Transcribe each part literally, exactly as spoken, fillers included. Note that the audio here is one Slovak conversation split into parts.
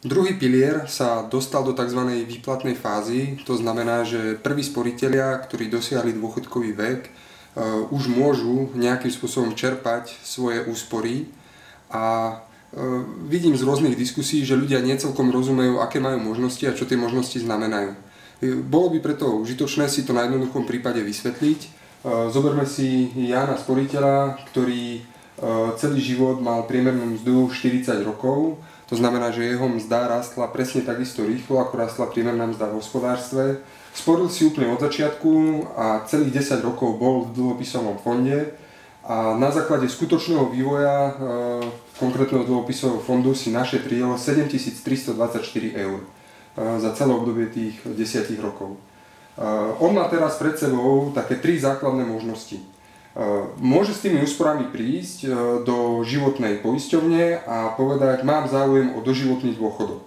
Druhý pilier sa dostal do tzv. Výplatnej fázy, to znamená, že prví sporitelia, ktorí dosiahli dôchodkový vek, už môžu nejakým spôsobom čerpať svoje úspory a vidím z rôznych diskusí, že ľudia necelkom rozumejú, aké majú možnosti a čo tie možnosti znamenajú. Bolo by preto užitočné si to na jednoduchom prípade vysvetliť. Zoberme si Jána sporiteľa, ktorý celý život mal priemernú mzdu štyridsať rokov. To znamená, že jeho mzda rástla presne takisto rýchlo, ako rástla priemerná mzda v hospodárstve. Sporil si úplne od začiatku a celých desať rokov bol v dlhopisovom fonde a na základe skutočného vývoja konkrétneho dlhopisového fondu si našetril sedemtisíc tristodvadsaťštyri eur za celé obdobie tých desiatich rokov. On má teraz pred sebou také tri základné možnosti. Môže s tými úsporami prísť do životnej poisťovne a povedať, mám záujem o doživotný dôchodok.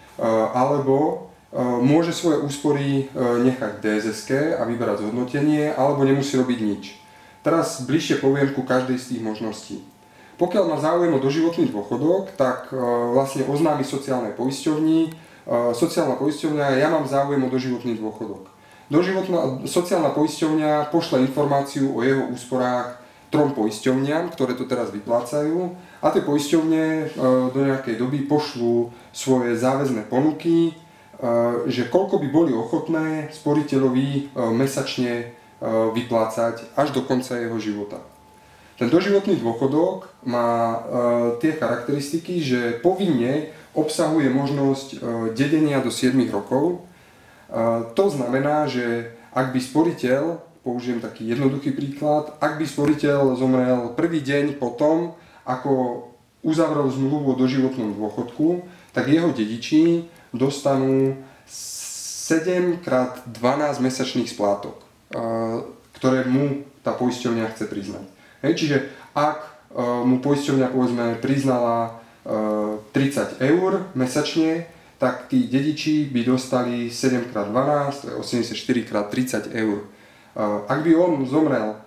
Alebo môže svoje úspory nechať v dé es eske a vyberať zhodnotenie, alebo nemusí robiť nič. Teraz bližšie poviem ku každej z tých možností. Pokiaľ má záujem o doživotný dôchodok, tak vlastne oznámi sociálnej poisťovni, sociálna poisťovňa, ja mám záujem o doživotný dôchodok. Doživotná sociálna poisťovňa pošle informáciu o jeho úsporách trom poisťovniam, ktoré to teraz vyplácajú, a tie poisťovne do nejakej doby pošlú svoje záväzné ponuky, že koľko by boli ochotné sporiteľovi mesačne vyplácať až do konca jeho života. Ten doživotný dôchodok má tie charakteristiky, že povinne obsahuje možnosť dedenia do siedmich rokov. To znamená, že ak by sporiteľ, použijem taký jednoduchý príklad, ak by sporiteľ zomrel prvý deň po tom, ako uzavrel zmluvu o doživotnom dôchodku, tak jeho dediči dostanú sedem krát dvanásť mesačných splátok, ktoré mu tá poisťovňa chce priznať. Hej, čiže ak mu poisťovňa povedzme priznala tridsať eur mesačne, tak tí dediči by dostali sedem krát dvanásť, to je osemdesiatštyri krát tridsať eur. Ak by on zomrel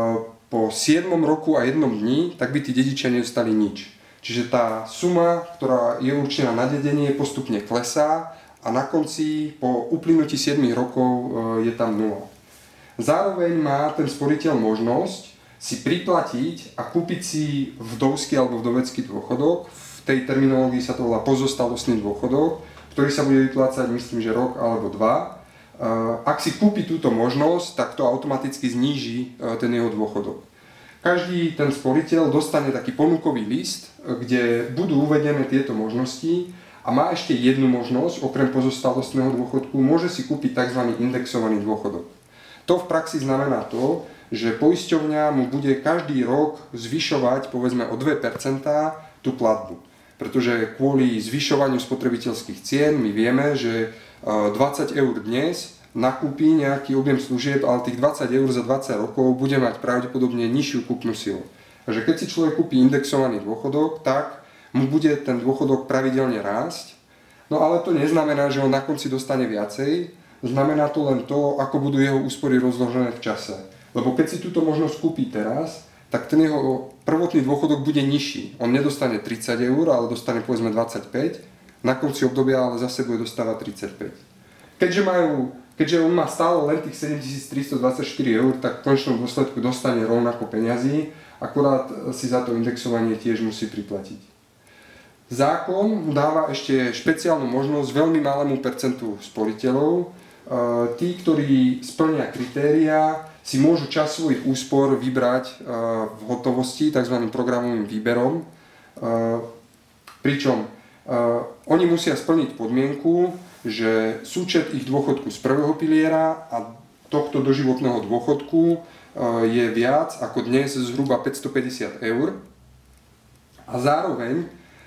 po siedmom roku a jednom dni, tak by tí dedičia nedostali nič. Čiže tá suma, ktorá je určená na dedenie, postupne klesá a na konci, po uplynutí siedmich rokov, je tam nula. Zároveň má ten sporiteľ možnosť si priplatiť a kúpiť si vdovský alebo vdovecký dôchodok. V tej terminológii sa to volá pozostalostný dôchodok, ktorý sa bude vyplácať, myslím, že rok alebo dva. Ak si kúpi túto možnosť, tak to automaticky zníži ten jeho dôchodok. Každý ten sporiteľ dostane taký ponukový list, kde budú uvedené tieto možnosti a má ešte jednu možnosť, okrem pozostalostného dôchodku, môže si kúpiť tzv. Indexovaný dôchodok. To v praxi znamená to, že poisťovňa mu bude každý rok zvyšovať povedzme o dve percentá tú platbu. Pretože kvôli zvyšovaniu spotrebiteľských cien my vieme, že dvadsať eur dnes nakúpi nejaký objem služieb, ale tých dvadsať eur za dvadsať rokov bude mať pravdepodobne nižšiu kúpnu silu. Takže keď si človek kúpi indexovaný dôchodok, tak mu bude ten dôchodok pravidelne rásť. No ale to neznamená, že on na konci dostane viacej, znamená to len to, ako budú jeho úspory rozložené v čase. Lebo keď si túto možnosť kúpi teraz, tak ten jeho prvotný dôchodok bude nižší. On nedostane tridsať eur, ale dostane povedzme dvadsaťpäť, na konci obdobia ale zase bude dostávať tridsaťpäť. Keďže, majú, keďže on má stále len tých sedemtisíc tristodvadsaťštyri eur, tak v konečnom dôsledku dostane rovnako peňazí, akurát si za to indexovanie tiež musí priplatiť. Zákon dáva ešte špeciálnu možnosť veľmi malému percentu sporiteľov. Tí, ktorí splnia kritériá, si môžu časť svojich úspor vybrať v hotovosti, tzv. Programovým výberom. Pričom oni musia splniť podmienku, že súčet ich dôchodku z prvého piliera a tohto doživotného dôchodku je viac ako dnes zhruba päťstopäťdesiat eur. A zároveň,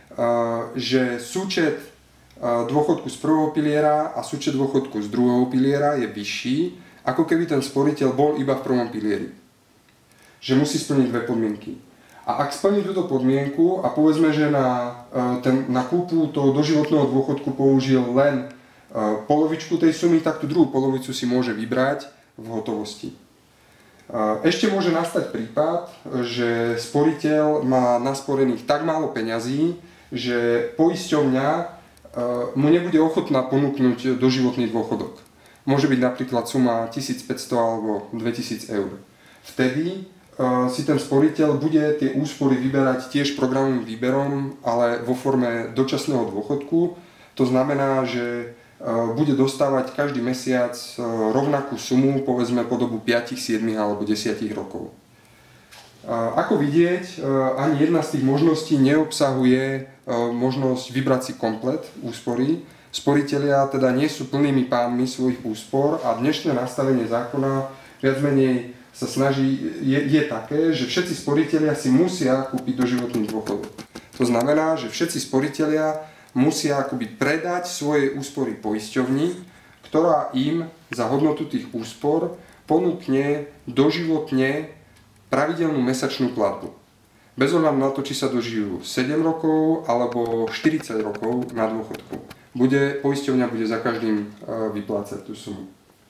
že súčet dôchodku z prvého piliera a súčet dôchodku z druhého piliera je vyšší, ako keby ten sporiteľ bol iba v prvom pilieri. Že musí splniť dve podmienky. A ak splní túto podmienku a povedzme, že na, ten, na kúpu toho doživotného dôchodku použil len polovičku tej sumy, tak tú druhú polovicu si môže vybrať v hotovosti. Ešte môže nastať prípad, že sporiteľ má nasporených tak málo peňazí, že poisťovňa mu nebude ochotná ponúknuť doživotný dôchodok. Môže byť napríklad suma tisícpäťsto alebo dvetisíc eur. Vtedy si ten sporiteľ bude tie úspory vyberať tiež programovým výberom, ale vo forme dočasného dôchodku. To znamená, že bude dostávať každý mesiac rovnakú sumu, povedzme po dobu päť, sedem alebo desať rokov. Ako vidieť, ani jedna z tých možností neobsahuje možnosť vybrať si komplet úspory. Sporitelia teda nie sú plnými pánmi svojich úspor a dnešné nastavenie zákona viac menej sa snaží, je, je také, že všetci sporitelia si musia kúpiť doživotný dôchodok. To znamená, že všetci sporitelia musia akoby predať svoje úspory poisťovni, ktorá im za hodnotu tých úspor ponúkne doživotne pravidelnú mesačnú platbu. Bez ohľadu na to, či sa dožijú sedem rokov alebo štyridsať rokov na dôchodku. Bude, poisťovňa bude za každým vyplácať tú sumu.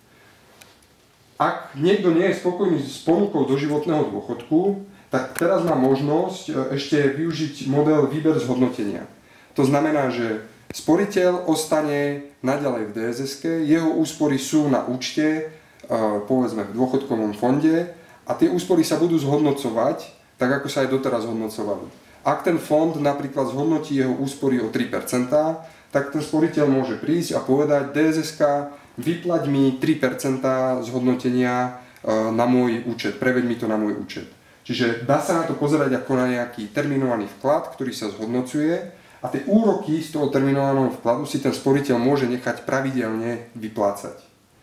Ak niekto nie je spokojný s ponukou doživotného dôchodku, tak teraz má možnosť ešte využiť model výber zhodnotenia. To znamená, že sporiteľ ostane naďalej v dé es eske, jeho úspory sú na účte, povedzme v dôchodkovom fonde, a tie úspory sa budú zhodnocovať, tak ako sa aj doteraz zhodnocovali. Ak ten fond napríklad zhodnotí jeho úspory o tri percentá, tak ten sporiteľ môže prísť a povedať: dé es eska, vyplať mi tri percentá zhodnotenia na môj účet, preveď mi to na môj účet. Čiže dá sa na to pozerať ako na nejaký terminovaný vklad, ktorý sa zhodnocuje, a tie úroky z toho terminovaného vkladu si ten sporiteľ môže nechať pravidelne vyplácať.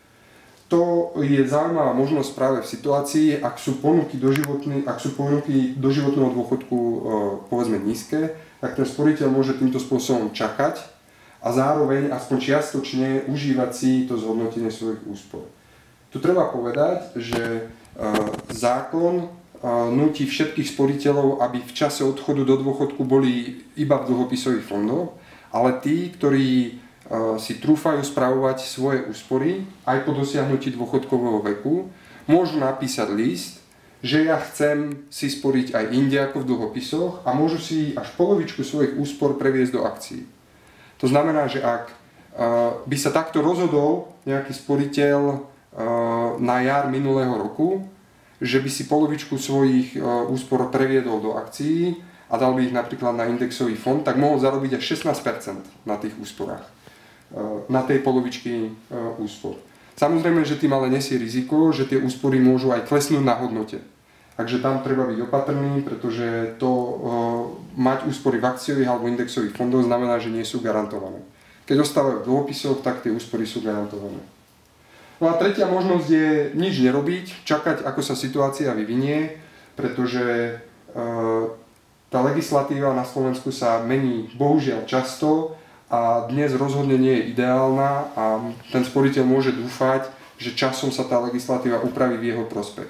To je zaujímavá možnosť práve v situácii, ak sú ponuky ak sú ponuky doživotného dôchodku povedzme nízke, tak ten sporiteľ môže týmto spôsobom čakať a zároveň aspoň čiastočne užívať si to zhodnotenie svojich úspor. Tu treba povedať, že zákon núti všetkých sporiteľov, aby v čase odchodu do dôchodku boli iba v dlhopisových fondoch, ale tí, ktorí si trúfajú spravovať svoje úspory aj po dosiahnutí dôchodkového veku, môžu napísať list, že ja chcem si sporiť aj inde ako v dlhopisoch, a môžu si až polovičku svojich úspor previesť do akcií. To znamená, že ak by sa takto rozhodol nejaký sporiteľ na jar minulého roku, že by si polovičku svojich úspor previedol do akcií a dal by ich napríklad na indexový fond, tak mohol zarobiť až šestnásť percent na tých úsporách, na tej polovičky úspor. Samozrejme, že tým ale nesie riziko, že tie úspory môžu aj klesnúť na hodnote. Takže tam treba byť opatrný, pretože to uh, mať úspory v akciových alebo indexových fondoch znamená, že nie sú garantované. Keď ostávajú v dlhopisoch, tak tie úspory sú garantované. No a tretia možnosť je nič nerobiť, čakať, ako sa situácia vyvinie, pretože uh, tá legislatíva na Slovensku sa mení bohužiaľ často a dnes rozhodne nie je ideálna a ten sporiteľ môže dúfať, že časom sa tá legislatíva upraví v jeho prospech.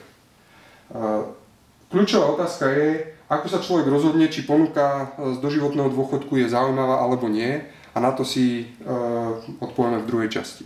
Kľúčová otázka je, ako sa človek rozhodne, či ponuka z doživotného dôchodku je zaujímavá alebo nie, a na to si odpovieme v druhej časti.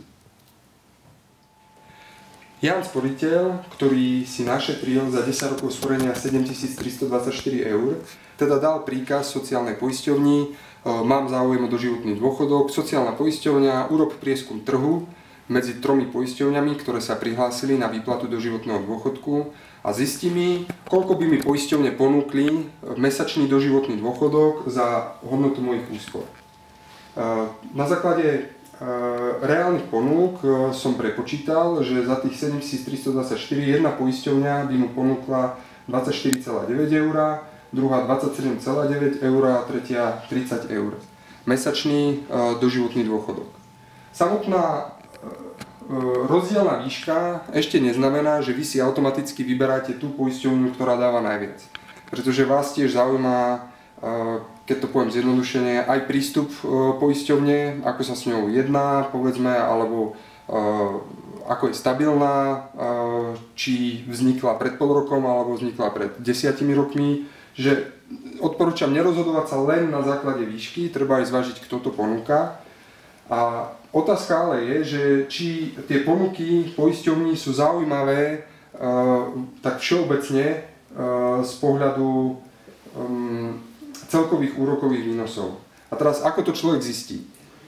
Jan sporiteľ, ktorý si našetril za desať rokov sporenia sedemtisíc tristodvadsaťštyri eur, teda dal príkaz sociálnej poisťovni: mám záujem o doživotný dôchodok, sociálna poisťovňa, urob prieskum trhu medzi tromi poisťovňami, ktoré sa prihlásili na výplatu doživotného dôchodku, a zistí mi, koľko by mi poisťovne ponúkli mesačný doživotný dôchodok za hodnotu mojich úspor. Na základe reálnych ponúk som prepočítal, že za tých sedemtisíc tristodvadsaťštyri jedna poisťovňa by mu ponúkla dvadsaťštyri celá deväť eur, druhá dvadsaťsedem celá deväť eur a tretia tridsať eur. Mesačný doživotný dôchodok. Samotná rozdielna výška ešte neznamená, že vy si automaticky vyberáte tú poisťovňu, ktorá dáva najviac. Pretože vás tiež zaujíma, keď to poviem zjednodušene, aj prístup poisťovne, ako sa s ňou jedná, povedzme, alebo ako je stabilná, či vznikla pred pol rokom, alebo vznikla pred desiatimi rokmi. Že odporúčam nerozhodovať sa len na základe výšky, treba aj zvážiť, kto to ponúka. A otázka ale je, že či tie ponuky poisťovní sú zaujímavé tak všeobecne z pohľadu celkových úrokových výnosov. A teraz, ako to človek zistí?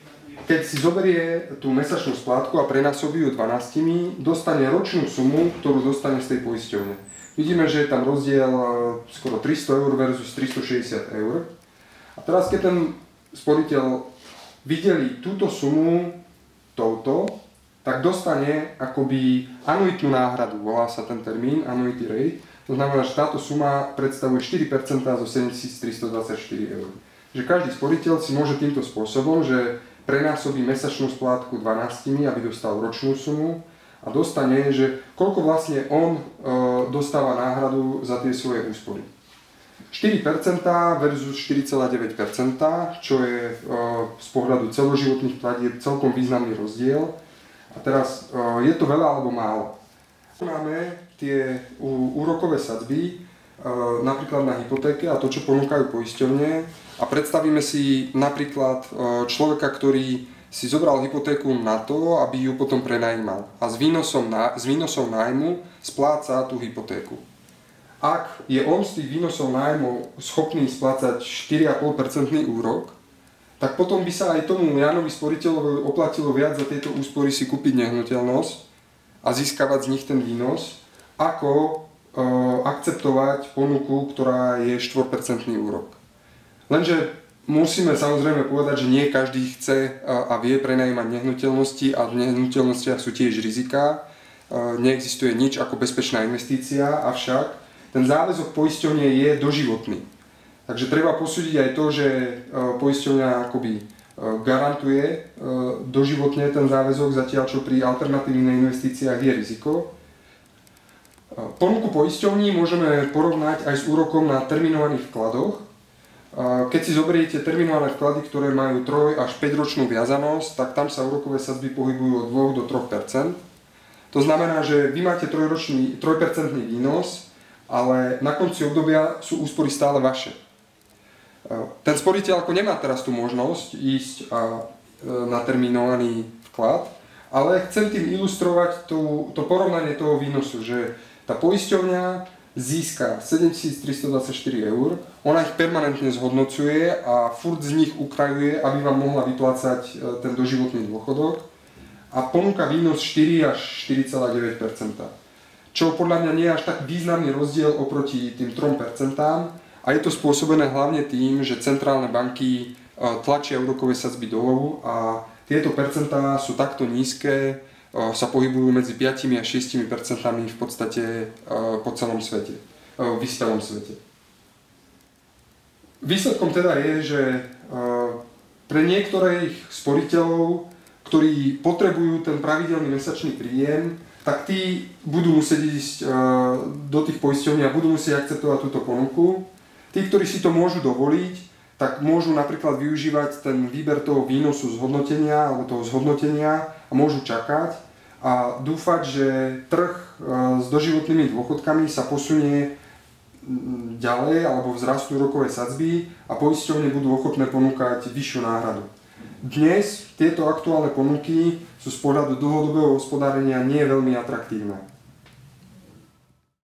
keď si zoberie tú mesačnú splátku a prenásobí ju dvanástimi, dostane ročnú sumu, ktorú dostane z tej poisťovne. Vidíme, že je tam rozdiel skoro tristo eur versus tristošesťdesiat eur. A teraz, keď ten sporiteľ videli túto sumu touto, tak dostane akoby anuitnú náhradu, volá sa ten termín, annuity rate. To znamená, že táto suma predstavuje štyri percentá zo sedemtisíctristodvadsaťštyri eur. Že každý sporiteľ si môže týmto spôsobom, že prenásobí mesačnú splátku dvanástimi, aby dostal ročnú sumu a dostane, že koľko vlastne on e, dostáva náhradu za tie svoje úspory. štyri percentá versus štyri celé deväť percenta, čo je e, z pohľadu celoživotných platieb celkom významný rozdiel. A teraz, e, je to veľa alebo málo? Máme tie úrokové sadzby, e, napríklad na hypotéke a to, čo ponúkajú poisťovne. A predstavíme si napríklad e, človeka, ktorý si zobral hypotéku na to, aby ju potom prenajímal. A s výnosom, na, s výnosom nájmu spláca tú hypotéku. Ak je on z tých výnosov nájmov schopný splácať štyri celé päť percentný úrok, tak potom by sa aj tomu Jánovi sporiteľovi oplatilo viac za tieto úspory si kúpiť nehnuteľnosť a získavať z nich ten výnos, ako e, akceptovať ponuku, ktorá je štyri percentný úrok. Lenže musíme samozrejme povedať, že nie každý chce a, a vie prenajímať nehnuteľnosti a v nehnuteľnostiach sú tiež riziká. E, neexistuje nič ako bezpečná investícia, avšak ten záväzok poisťovne je doživotný. Takže treba posúdiť aj to, že poisťovňa akoby garantuje doživotne ten záväzok, zatiaľ čo pri alternatívnych investíciách je riziko. Ponuku poisťovní môžeme porovnať aj s úrokom na terminovaných vkladoch. Keď si zoberiete terminované vklady, ktoré majú troj až päťročnú viazanosť, tak tam sa úrokové sadzby pohybujú od dva do tri percentá. To znamená, že vy máte trojročný, tri percentný výnos, ale na konci obdobia sú úspory stále vaše. Ten sporiteľ ako nemá teraz tú možnosť ísť na terminovaný vklad, ale chcem tým ilustrovať to, to porovnanie toho výnosu, že tá poisťovňa získa sedemtisíctristodvadsaťštyri eur, ona ich permanentne zhodnocuje a furt z nich ukrajuje, aby vám mohla vyplácať ten doživotný dôchodok a ponúka výnos štyri až štyri celé deväť percenta. Čo podľa mňa nie je až tak významný rozdiel oproti tým tri percentám a je to spôsobené hlavne tým, že centrálne banky tlačia úrokové sadzby dolu a tieto percentá sú takto nízke, sa pohybujú medzi päť až šesť percentami v podstate po celom svete, v vyspelom svete. Výsledkom teda je, že pre niektorých sporiteľov, ktorí potrebujú ten pravidelný mesačný príjem, tak tí budú musieť ísť do tých poisťovní a budú musieť akceptovať túto ponuku. Tí, ktorí si to môžu dovoliť, tak môžu napríklad využívať ten výber toho výnosu zhodnotenia alebo toho zhodnotenia a môžu čakať a dúfať, že trh s doživotnými dôchodkami sa posunie ďalej alebo vzrastú úrokové sadzby a poisťovne budú ochotné ponúkať vyššiu náhradu. Dnes tieto aktuálne ponuky sú z pohľadu dlhodobého hospodárenia nie veľmi atraktívne.